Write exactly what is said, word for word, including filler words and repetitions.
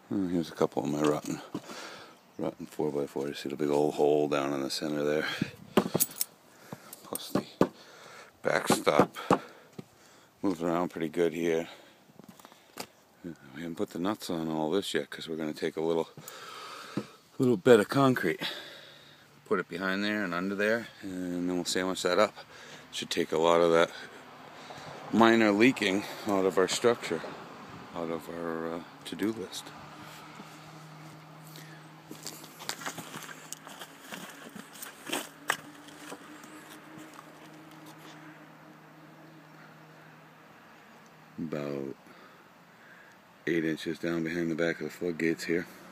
Oh, here's a couple of my rotten, rotten four by four. You see the big old hole down in the center there. Plus the backstop moves around pretty good here. We haven't put the nuts on all this yet because we're going to take a little, little bed of concrete, put it behind there and under there, and then we'll sandwich that up. Should take a lot of that minor leaking out of our structure, out of our uh, to-do list. About eight inches down behind the back of the floodgates here.